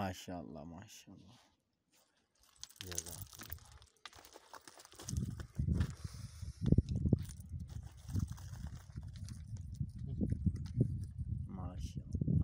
माशाल्लाह माशाल्लाह जज़ाकल्लाह माशाल्लाह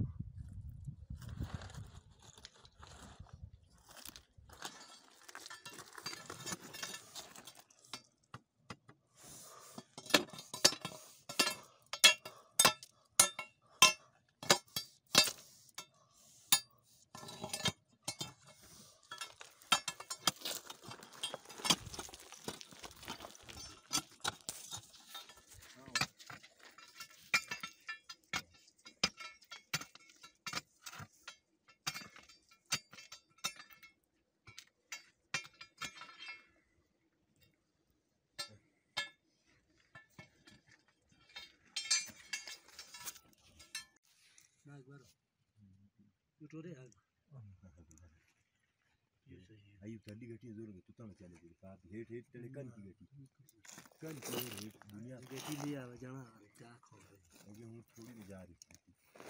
ayu tandi gati zoro ke tutana chale ke sath het het tele kan ki kan ki het dunia gati liya jana kya kho aye hun thodi me ja rahi thi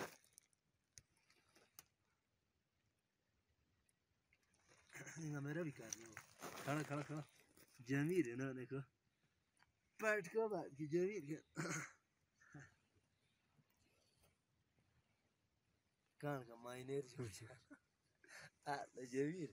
inga mera bhi kar raha ho khada jamir hai na dekho बैठ के बात की jamir ke kan ka miner jo jamir